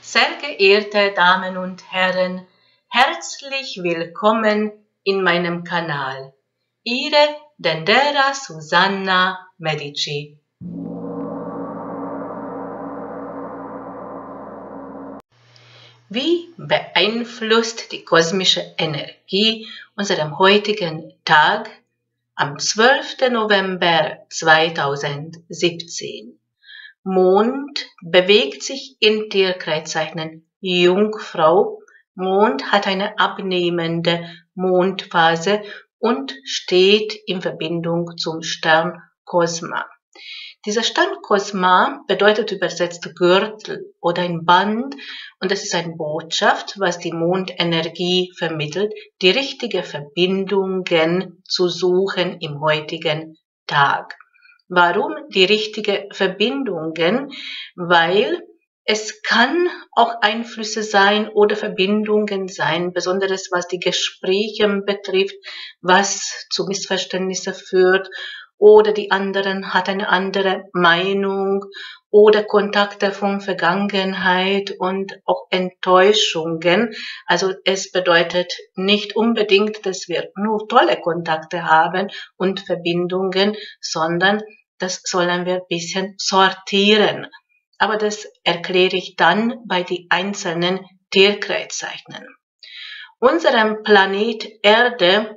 Sehr geehrte Damen und Herren, herzlich willkommen in meinem Kanal. Ihre Dendera Susanna Medici. Wie beeinflusst die kosmische Energie unseren heutigen Tag am 12. November 2017? Mond bewegt sich in Tierkreiszeichen Jungfrau. Mond hat eine abnehmende Mondphase und steht in Verbindung zum Stern Cosma. Dieser Stern Cosma bedeutet übersetzt Gürtel oder ein Band, und das ist eine Botschaft, was die Mondenergie vermittelt, die richtige Verbindungen zu suchen im heutigen Tag. Warum die richtige Verbindungen? Weil es kann auch Einflüsse sein oder Verbindungen sein, besonders was die Gespräche betrifft, was zu Missverständnissen führt, oder die anderen hat eine andere Meinung oder Kontakte von Vergangenheit und auch Enttäuschungen. Also es bedeutet nicht unbedingt, dass wir nur tolle Kontakte haben und Verbindungen, sondern das sollen wir ein bisschen sortieren. Aber das erkläre ich dann bei den einzelnen Tierkreiszeichen. Unserem Planet Erde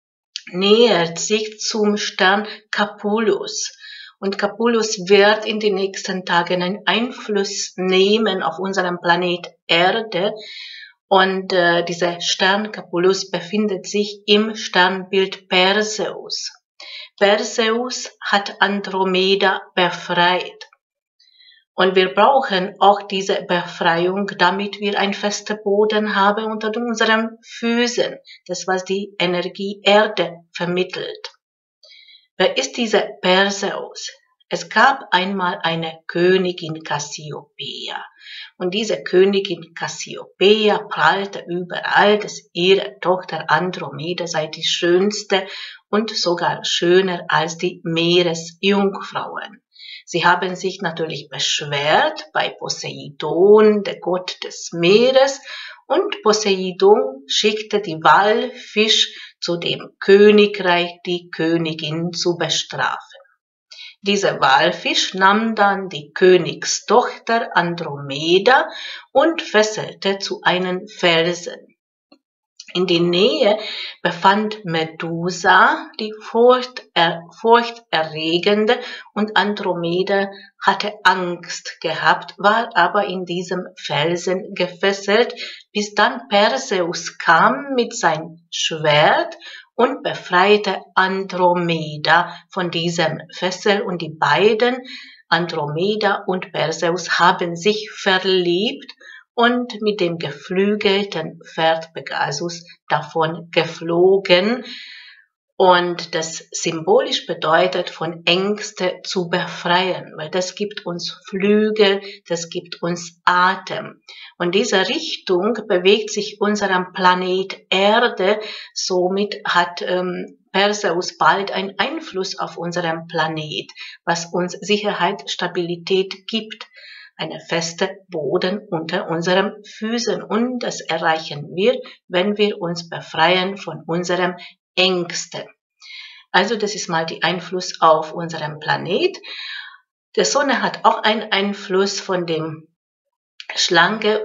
nähert sich zum Stern Capulus. Und Capulus wird in den nächsten Tagen einen Einfluss nehmen auf unseren Planet Erde. Und dieser Stern Capulus befindet sich im Sternbild Perseus. Perseus hat Andromeda befreit. Und wir brauchen auch diese Befreiung, damit wir einen festen Boden haben unter unseren Füßen. Das, was die Energie Erde vermittelt. Wer ist dieser Perseus? Es gab einmal eine Königin Cassiopeia. Und diese Königin Cassiopeia prahlte überall, dass ihre Tochter Andromeda sei die schönste und sogar schöner als die Meeresjungfrauen. Sie haben sich natürlich beschwert bei Poseidon, der Gott des Meeres, und Poseidon schickte die Walfisch zu dem Königreich, die Königin zu bestrafen. Dieser Walfisch nahm dann die Königstochter Andromeda und fesselte zu einem Felsen. In der Nähe befand Medusa, die furchterregende, und Andromeda hatte Angst gehabt, war aber in diesem Felsen gefesselt, bis dann Perseus kam mit seinem Schwert und befreite Andromeda von diesem Fessel, und die beiden, Andromeda und Perseus, haben sich verliebt und mit dem geflügelten Pferd Pegasus davon geflogen. Und das symbolisch bedeutet, von Ängste zu befreien, weil das gibt uns Flügel, das gibt uns Atem. Und diese Richtung bewegt sich unserem Planet Erde, somit hat Perseus bald einen Einfluss auf unseren Planet, was uns Sicherheit, Stabilität gibt. Eine feste Boden unter unseren Füßen, und das erreichen wir, wenn wir uns befreien von unserem Ängsten. Also das ist mal der Einfluss auf unseren Planet. Die Sonne hat auch einen Einfluss von dem Schlange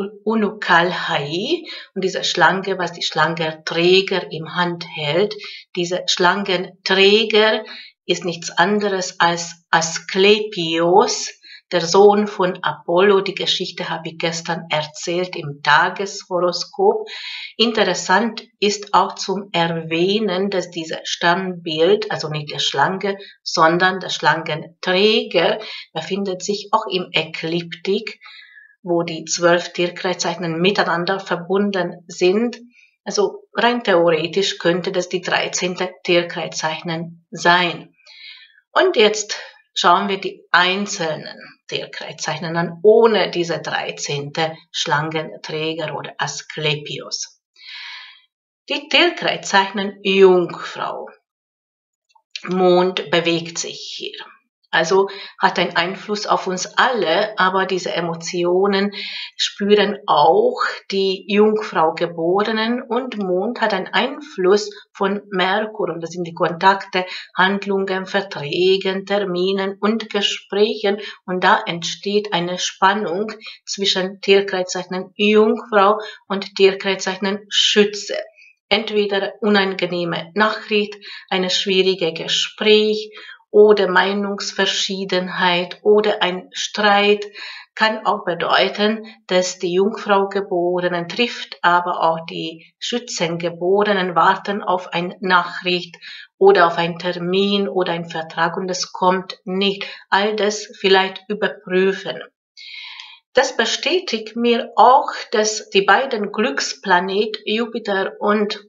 Unukalhai, und diese Schlange, was die Schlangenträger im Hand hält, dieser Schlangenträger ist nichts anderes als Asklepios, der Sohn von Apollo. Die Geschichte habe ich gestern erzählt im Tageshoroskop. Interessant ist auch zum Erwähnen, dass dieses Sternbild, also nicht der Schlange, sondern der Schlangenträger, befindet sich auch im Ekliptik, wo die 12 Tierkreiszeichen miteinander verbunden sind. Also rein theoretisch könnte das die 13. Tierkreiszeichen sein. Und jetzt schauen wir die einzelnen Tierkreiszeichen an, ohne diese 13. Schlangenträger oder Asklepios. Die Tierkreiszeichen Jungfrau. Mond bewegt sich hier. Also hat einen Einfluss auf uns alle, aber diese Emotionen spüren auch die Jungfrau Geborenen, und Mond hat einen Einfluss von Merkur, und das sind die Kontakte, Handlungen, Verträgen, Terminen und Gesprächen, und da entsteht eine Spannung zwischen Tierkreiszeichen Jungfrau und Tierkreiszeichen Schütze. Entweder unangenehme Nachricht, eine schwierige Gespräch oder Meinungsverschiedenheit oder ein Streit kann auch bedeuten, dass die Jungfrau Geborenen trifft, aber auch die Schützengeborenen warten auf eine Nachricht oder auf einen Termin oder einen Vertrag, und es kommt nicht. All das vielleicht überprüfen. Das bestätigt mir auch, dass die beiden Glücksplaneten Jupiter und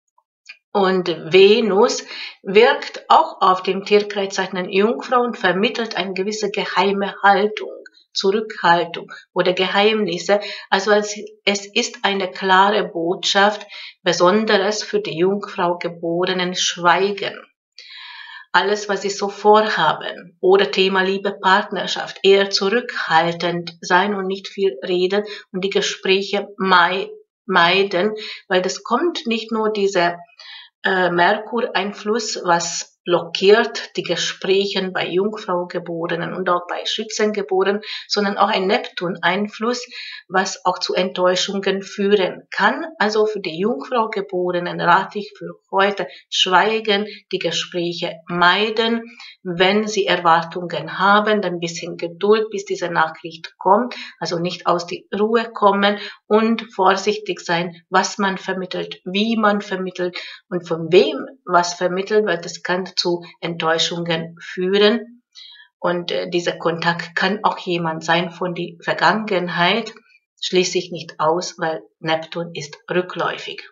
Venus wirkt auch auf dem Tierkreiszeichen Jungfrau und vermittelt eine gewisse geheime Haltung, Zurückhaltung oder Geheimnisse. Also es ist eine klare Botschaft, besonderes für die Jungfrau Geborenen Schweigen. Alles, was sie so vorhaben, oder Thema Liebe, Partnerschaft, eher zurückhaltend sein und nicht viel reden und die Gespräche meiden, weil das kommt nicht nur dieser Merkur-Einfluss, was blockiert die Gespräche bei Jungfrau Geborenen und auch bei Schützengeborenen, sondern auch ein Neptun-Einfluss, was auch zu Enttäuschungen führen kann. Also für die Jungfrau Geborenen rate ich für heute schweigen, die Gespräche meiden. Wenn Sie Erwartungen haben, dann ein bisschen Geduld, bis diese Nachricht kommt, also nicht aus der Ruhe kommen und vorsichtig sein, was man vermittelt, wie man vermittelt und von wem was vermittelt, weil das kann zu Enttäuschungen führen. Und dieser Kontakt kann auch jemand sein von der Vergangenheit, schließe ich nicht aus, weil Neptun ist rückläufig.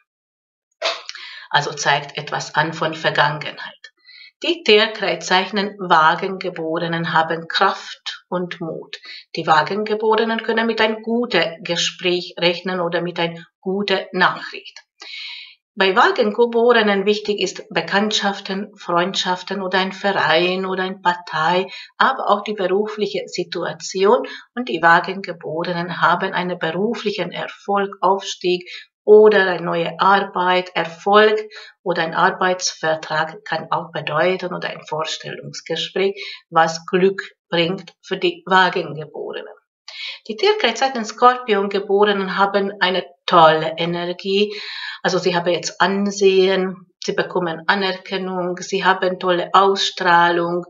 Also zeigt etwas an von Vergangenheit. Die Tierkreiszeichen Wagengeborenen haben Kraft und Mut. Die Wagengeborenen können mit einem guten Gespräch rechnen oder mit einer guten Nachricht. Bei Wagengeborenen wichtig ist Bekanntschaften, Freundschaften oder ein Verein oder eine Partei, aber auch die berufliche Situation, und die Wagengeborenen haben einen beruflichen Erfolg, Aufstieg oder eine neue Arbeit, Erfolg oder ein Arbeitsvertrag kann auch bedeuten oder ein Vorstellungsgespräch, was Glück bringt für die Wagengeborenen. Die Tierkreiszeichen Skorpion-Geborenen haben eine tolle Energie. Also sie haben jetzt Ansehen, sie bekommen Anerkennung, sie haben tolle Ausstrahlung,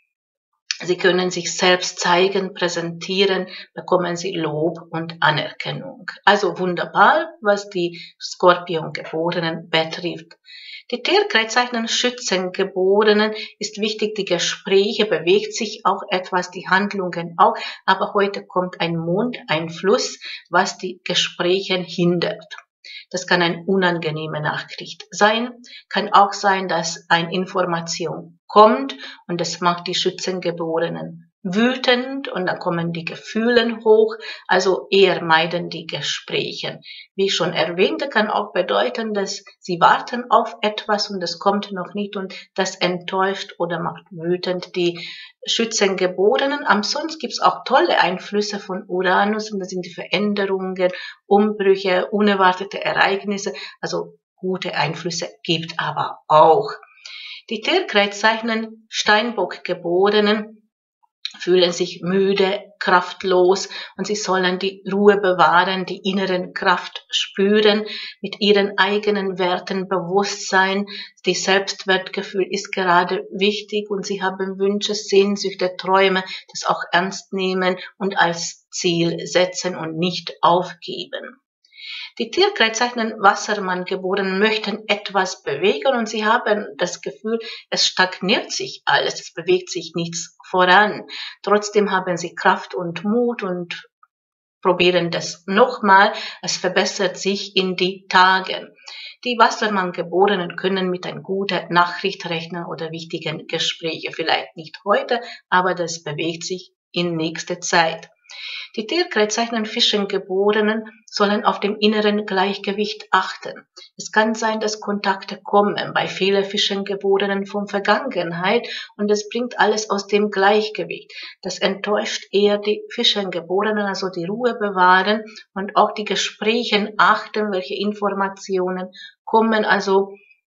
sie können sich selbst zeigen, präsentieren, bekommen sie Lob und Anerkennung. Also wunderbar, was die Skorpion-Geborenen betrifft. Die Tierkreiszeichen Schützengeborenen ist wichtig, die Gespräche, bewegt sich auch etwas, die Handlungen auch, aber heute kommt ein Mondeinfluss, was die Gespräche hindert. Das kann eine unangenehme Nachricht sein, kann auch sein, dass eine Information kommt und das macht die Schützengeborenen wütend und dann kommen die Gefühle hoch, also eher meiden die Gespräche. Wie ich schon erwähnte, kann auch bedeuten, dass sie warten auf etwas und es kommt noch nicht und das enttäuscht oder macht wütend die Schützengeborenen. Ansonsten gibt es auch tolle Einflüsse von Uranus, und das sind die Veränderungen, Umbrüche, unerwartete Ereignisse, also gute Einflüsse gibt aber auch. Die Tierkreiszeichen Steinbock-Geborenen fühlen sich müde, kraftlos, und sie sollen die Ruhe bewahren, die inneren Kraft spüren, mit ihren eigenen Werten bewusst sein. Die Selbstwertgefühl ist gerade wichtig und sie haben Wünsche, Sehnsüchte, Träume, das auch ernst nehmen und als Ziel setzen und nicht aufgeben. Die Tierkreiszeichen Wassermann-Geborenen möchten etwas bewegen und sie haben das Gefühl, es stagniert sich alles, es bewegt sich nichts voran. Trotzdem haben sie Kraft und Mut und probieren das nochmal. Es verbessert sich in die Tagen. Die Wassermann-Geborenen können mit einer guten Nachricht rechnen oder wichtigen Gesprächen. Vielleicht nicht heute, aber das bewegt sich in nächster Zeit. Die Tierkreiszeichen Fischengeborenen sollen auf dem inneren Gleichgewicht achten. Es kann sein, dass Kontakte kommen bei vielen Fischengeborenen von Vergangenheit und es bringt alles aus dem Gleichgewicht. Das enttäuscht eher die Fischengeborenen, also die Ruhe bewahren und auch die Gespräche achten, welche Informationen kommen, also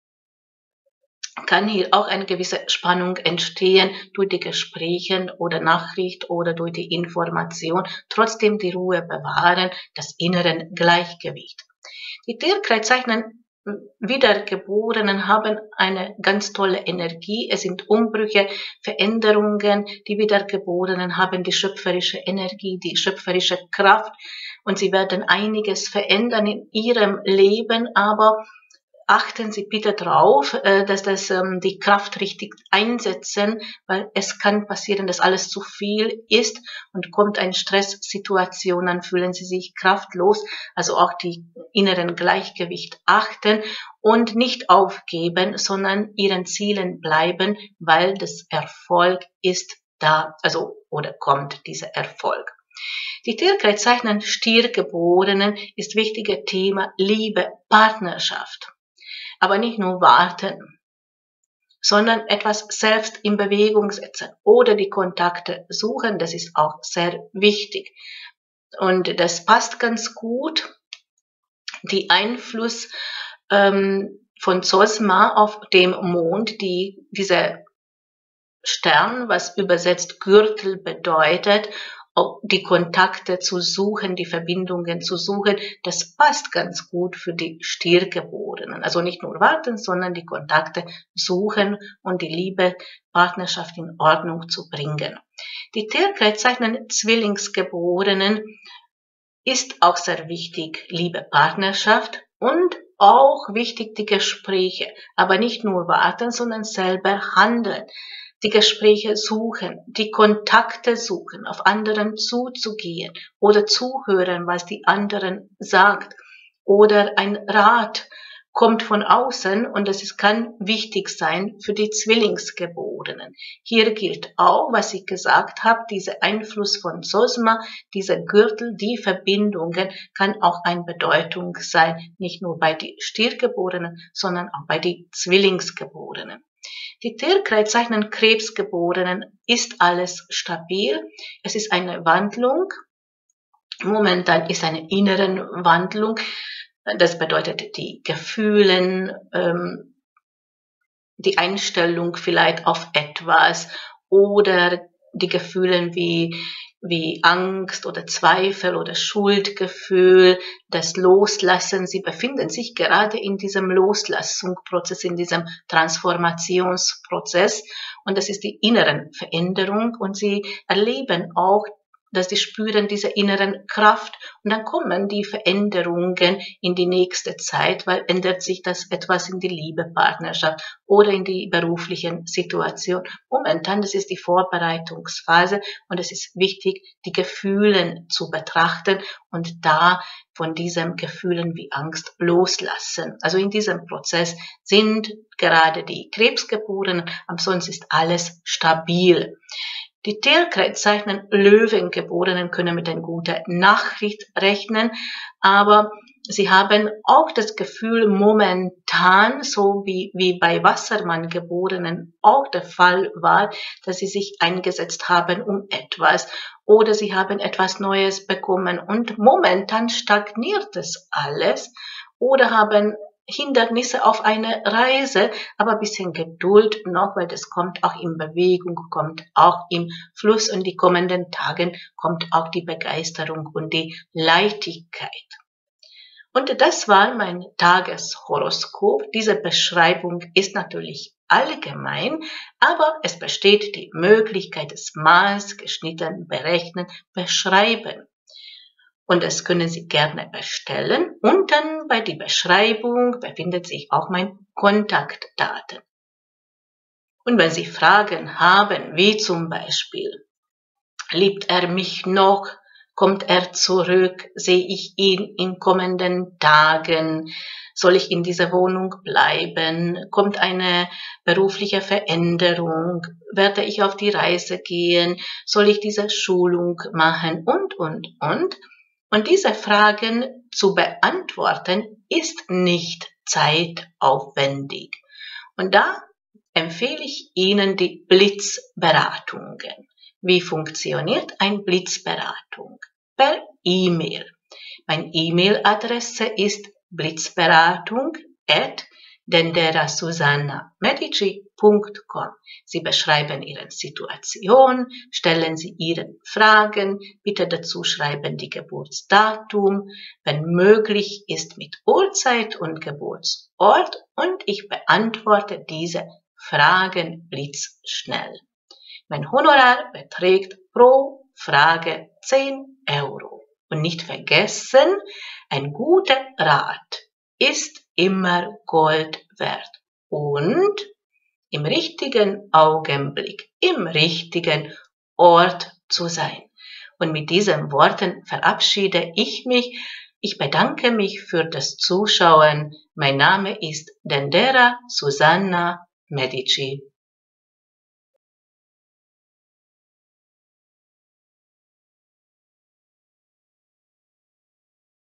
kann hier auch eine gewisse Spannung entstehen durch die Gespräche oder Nachricht oder durch die Information, trotzdem die Ruhe bewahren, das innere Gleichgewicht. Die Tierkreiszeichen Wiedergeborenen haben eine ganz tolle Energie. Es sind Umbrüche, Veränderungen. Die Wiedergeborenen haben die schöpferische Energie, die schöpferische Kraft und sie werden einiges verändern in ihrem Leben, aber achten Sie bitte drauf, dass die Kraft richtig einsetzen, weil es kann passieren, dass alles zu viel ist und kommt eine Stresssituation, dann fühlen Sie sich kraftlos, also auch die inneren Gleichgewicht achten und nicht aufgeben, sondern Ihren Zielen bleiben, weil das Erfolg ist da, also oder kommt dieser Erfolg. Die Tierkreiszeichen Stiergeborenen ist wichtiges Thema Liebe, Partnerschaft. Aber nicht nur warten, sondern etwas selbst in Bewegung setzen oder die Kontakte suchen, das ist auch sehr wichtig. Und das passt ganz gut, die Einfluss von Zosma auf dem Mond, dieser Stern, was übersetzt Gürtel bedeutet, die Kontakte zu suchen, die Verbindungen zu suchen, das passt ganz gut für die Stiergeborenen. Also nicht nur warten, sondern die Kontakte suchen und die Liebe, Partnerschaft in Ordnung zu bringen. Die Tierkreiszeichen Zwillingsgeborenen ist auch sehr wichtig, Liebe, Partnerschaft und auch wichtig die Gespräche, aber nicht nur warten, sondern selber handeln. Die Gespräche suchen, die Kontakte suchen, auf anderen zuzugehen oder zuhören, was die anderen sagt. Oder ein Rat kommt von außen und es kann wichtig sein für die Zwillingsgeborenen. Hier gilt auch, was ich gesagt habe, dieser Einfluss von Zosma, dieser Gürtel, die Verbindungen kann auch eine Bedeutung sein, nicht nur bei den Stiergeborenen, sondern auch bei den Zwillingsgeborenen. Die Tierkreiszeichen Krebsgeborenen ist alles stabil. Es ist eine Wandlung. Momentan ist eine innere Wandlung. Das bedeutet die Gefühle, die Einstellung vielleicht auf etwas oder die Gefühle wie Angst oder Zweifel oder Schuldgefühl, das Loslassen. Sie befinden sich gerade in diesem Loslassungsprozess, in diesem Transformationsprozess und das ist die innere Veränderung und sie erleben auch, dass sie spüren diese inneren Kraft und dann kommen die Veränderungen in die nächste Zeit, weil ändert sich das etwas in die Liebe, Partnerschaft oder in die beruflichen Situation. Momentan, das ist die Vorbereitungsphase und es ist wichtig, die Gefühle zu betrachten und da von diesen Gefühlen wie Angst loslassen. Also in diesem Prozess sind gerade die Krebsgeborenen, ansonsten ist alles stabil. Die Tierkreiszeichen Löwengeborenen können mit einer guten Nachricht rechnen, aber sie haben auch das Gefühl momentan, so wie bei Wassermanngeborenen auch der Fall war, dass sie sich eingesetzt haben um etwas oder sie haben etwas Neues bekommen und momentan stagniert es alles oder haben Hindernisse auf eine Reise, aber ein bisschen Geduld noch, weil das kommt auch in Bewegung, kommt auch im Fluss und die kommenden Tagen kommt auch die Begeisterung und die Leichtigkeit. Und das war mein Tageshoroskop. Diese Beschreibung ist natürlich allgemein, aber es besteht die Möglichkeit des maßgeschnitten, berechnen, beschreiben. Und das können Sie gerne bestellen. Und dann bei der Beschreibung befindet sich auch mein Kontaktdaten. Und wenn Sie Fragen haben, wie zum Beispiel, liebt er mich noch? Kommt er zurück? Sehe ich ihn in kommenden Tagen? Soll ich in dieser Wohnung bleiben? Kommt eine berufliche Veränderung? Werde ich auf die Reise gehen? Soll ich diese Schulung machen? Und. Und diese Fragen zu beantworten ist nicht zeitaufwendig. Und da empfehle ich Ihnen die Blitzberatungen. Wie funktioniert eine Blitzberatung? Per E-Mail. Meine E-Mail-Adresse ist blitzberatung@denderasusanna.medici.com. Sie beschreiben Ihre Situation, stellen Sie Ihre Fragen, bitte dazu schreiben die Geburtsdatum, wenn möglich ist mit Uhrzeit und Geburtsort, und ich beantworte diese Fragen blitzschnell. Mein Honorar beträgt pro Frage 10 Euro. Und nicht vergessen, ein guter Rat ist immer Gold wert. Und im richtigen Augenblick, im richtigen Ort zu sein. Und mit diesen Worten verabschiede ich mich. Ich bedanke mich für das Zuschauen. Mein Name ist Dendera Susanna Medici.